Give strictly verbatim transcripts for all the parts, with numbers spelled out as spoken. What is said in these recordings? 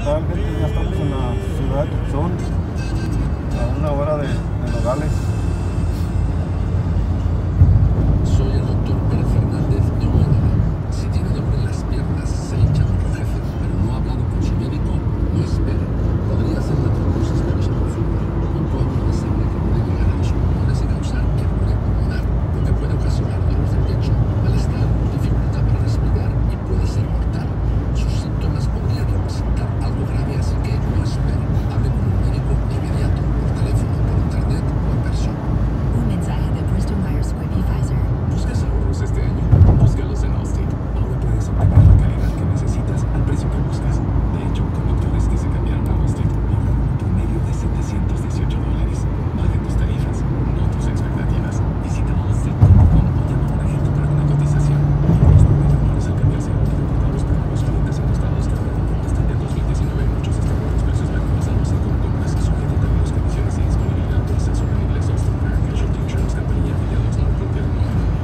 tal, gente? Ya estamos en la ciudad de Tucson, a una hora de, de Nogales. Soy el doctor Pérez Fernández de Huménigo. Si tiene dolor en las piernas, se hincha mucho jefe, pero no ha hablado con su médico, no espere. Podría ser una trombosis venosa profunda, un coágulo de sangre que puede llegar a los pulmones y causar hernia pulmonar, lo que puede ocasionar dolor de pecho, malestar, dificultad para respirar y puede ser mortal. Sus síntomas podrían representar algo grave, así que no espere. Hable con un médico inmediato, por teléfono, por internet o en persona. Un mensaje de Bristol Myers Squibb y Pfizer. ¿Buscas ahorros este año? Búscalos en Allstate. Ahora puedes obtener la calidad que necesitas al precio que buscas. De hecho, conductores que se cambiaron a Allstate ahorran un promedio de setecientos dieciocho dólares. Bajen tus tarifas, no tus expectativas. Visita allstate punto com o llama a un agente para una cotización. Los promedios menores al cambiarse han reportados por nuevos clientes en estados que fueron hasta el dos mil diecinueve. Muchos estados los precios van basados en cómo compras y sujeta a las condiciones y disponibilidad. Por asesor en inglés, Allstate American Casualty Insurance Company y afiliados, no propia de Nueva York.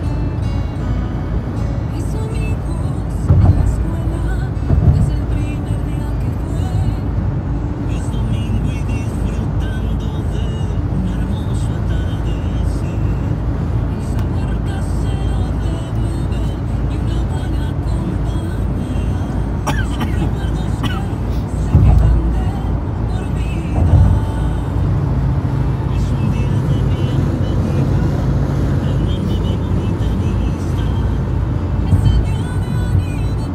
Mis amigos en la escuela, desde el primer día que fue. Es domingo y disfrutando de un hermoso atardecer. El sabor casero de beber y una buena compañía. Son recuerdos que se quedan de por vida. Es un día de bienvenida, enorme de bonita vista. Es el día de anido.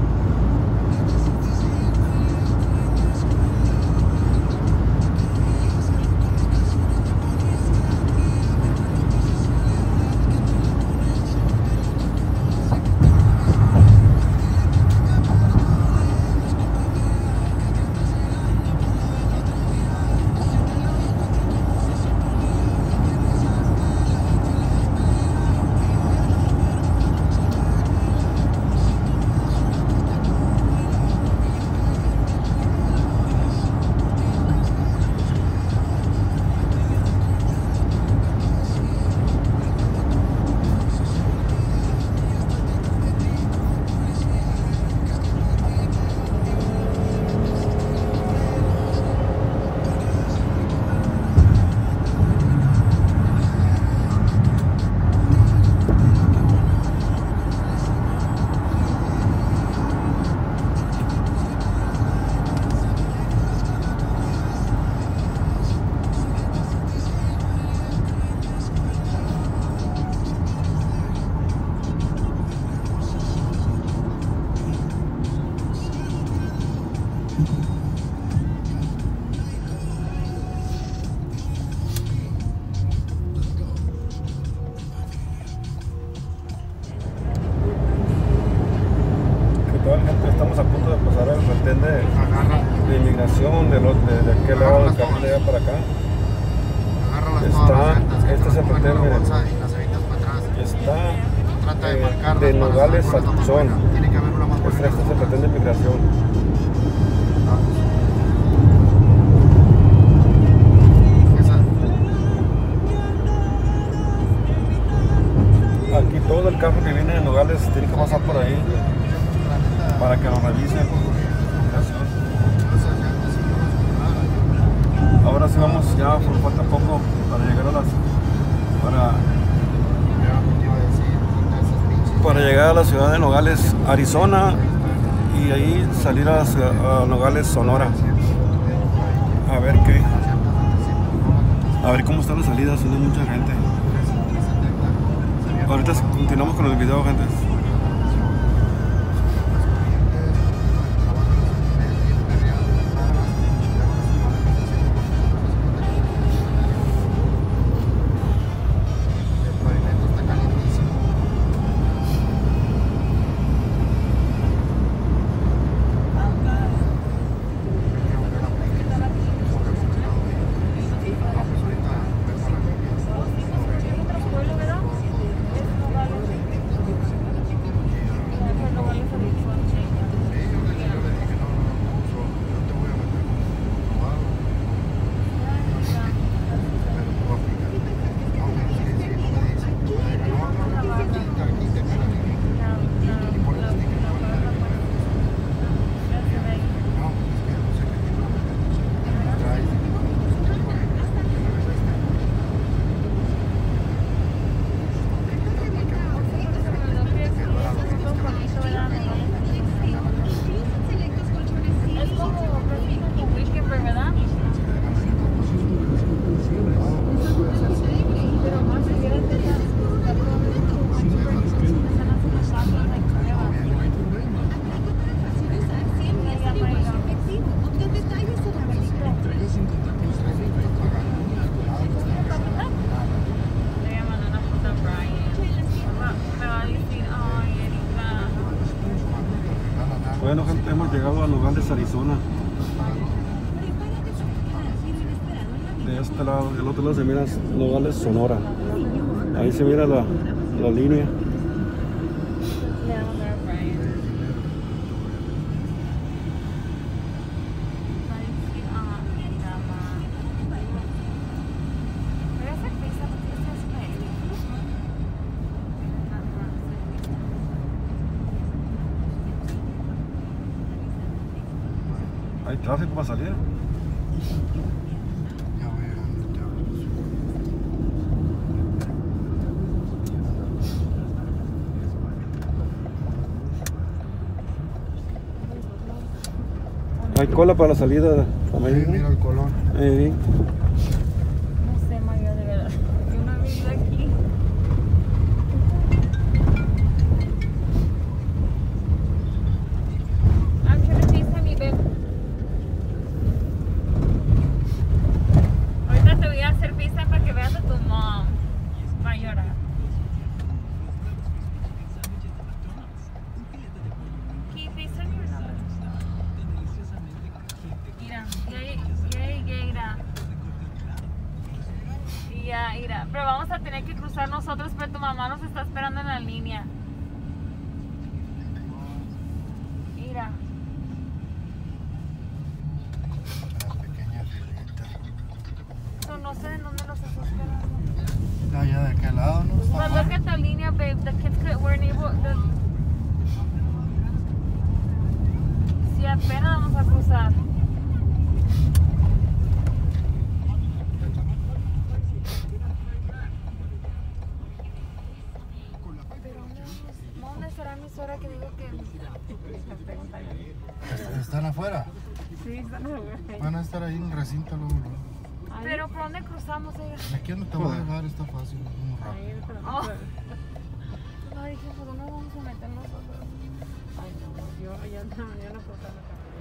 ¿Qué tal, gente? Estamos a punto de pasar el retén de, de inmigración de, lo- de, de aquel lado del carril de allá para acá. Agárralas Está- todas las llantas, que este te es el las pongan retén, con la miren. bolsa y las evitas para atrás. Está Trata de eh, marcarlas de para Nogales saber a cuál es la más Tucson. buena. Tiene que haber una más buena. Este este es el retén de inmigración. Esa, Aquí todo el carro que viene de Nogales tiene que pasar por ahí la neta, para que lo revisen. esas llantas sí no las compraba. Ahora sí vamos, ya falta poco para llegar a las para, Yo no te iba a decir, quita esas pinches. para llegar a la ciudad de Nogales, Arizona, y ahí salir a, la ciudad- a Nogales, Sonora. A ver qué, a ver cómo están las salidas, hay mucha gente. Ahorita continuamos con el video, gente. El pavimento está calientísimo. Bueno, gente, hemos llegado a Nogales, Arizona. De este lado, del otro lado se mira Nogales, Sonora. Ahí se mira la, la línea. Hay tráfico para salir. Ya voy llegando, te hablo. Hay cola para la salida a Ahí México. mira el colón. Eh, No sé, María, de verdad. Yo no he vivido aquí. I'm trying to FaceTime you, babe. Ahorita te voy a hacer FaceTime para que veas a tu mom. Va a llorar. Can you FaceTime your number? Mira, ya llegué, mira. Ya, mira, pero vamos a tener que cruzar nosotros, pero tu mamá nos está esperando en la línea. Mira. La pequeña filita. So, no sé en dónde nos está esperando. Allá de aquel lado, ¿no? Está But look mal. at the línea, babe. The kids could, weren't able. The... Sí, apenas vamos a cruzar. ¿Dónde será mi suegra que digo que... ¿Están afuera? Sí, están Van a estar ahí en el recinto luego. luego. Pero ¿por dónde cruzamos ella? Aquí no te voy a dejar, está fácil, muy rápido. Oh. No, dije, ¿por dónde vamos a meter nosotros? Ay, no, yo ya no, yo no puedo estar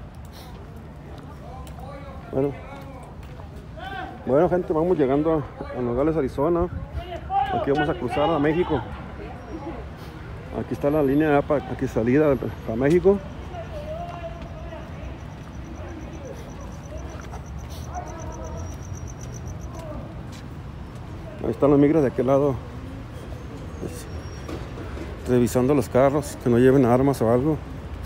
acá. bueno. Bueno, gente, vamos llegando a, a Nogales, Arizona. Aquí vamos a cruzar a México. Aquí está la línea para aquí salida a México. Ahí están los migras de aquel lado, pues, revisando los carros, que no lleven armas o algo.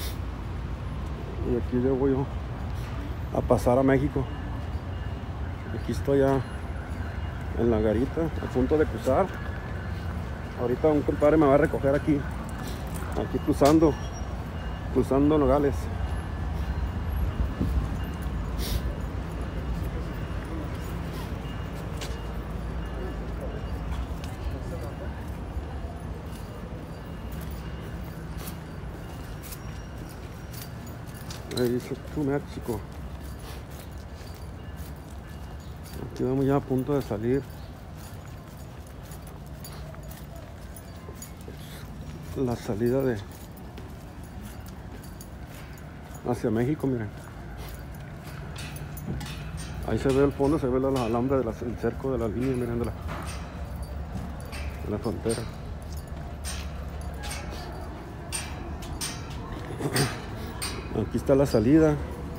Y aquí le voy yo a pasar a México. Aquí estoy ya en la garita, a punto de cruzar. Ahorita un compadre me va a recoger aquí, aquí cruzando, cruzando Nogales. Ahí dice to México. Aquí vamos ya a punto de salir. La salida de hacia México, miren. Ahí se ve el fondo, se ve la alambre del cerco de la línea, miren, de la, de la frontera. Aquí está la salida.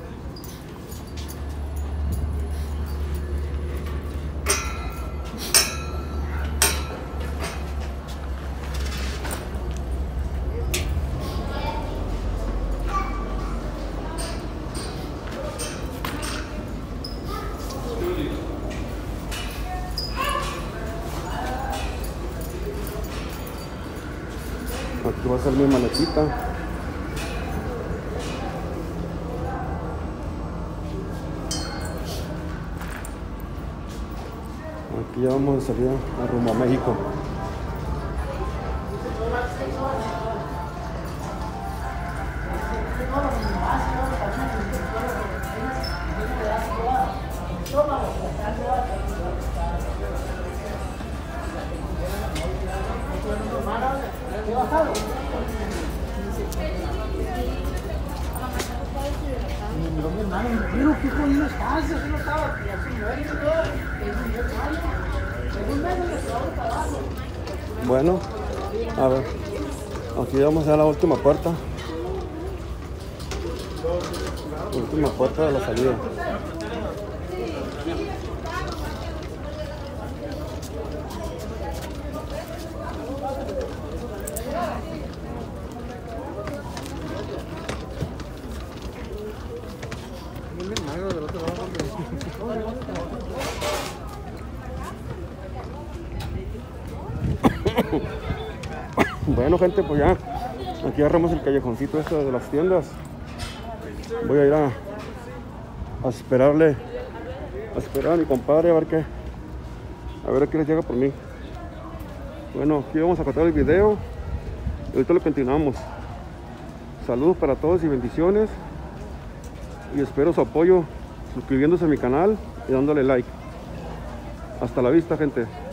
Aquí va a ser mi maletita. Aquí ya vamos a salir a rumbo a México. Bueno, a ver, aquí vamos a la última puerta. Última puerta de la salida. Bueno, gente, pues ya aquí agarramos el callejoncito este de las tiendas. Voy a ir a, a esperarle a esperar a mi compadre a ver qué a ver a qué les llega por mí. Bueno, aquí vamos a cortar el video y ahorita lo continuamos. Saludos para todos y bendiciones, y espero su apoyo suscribiéndose a mi canal y dándole like. Hasta la vista, gente.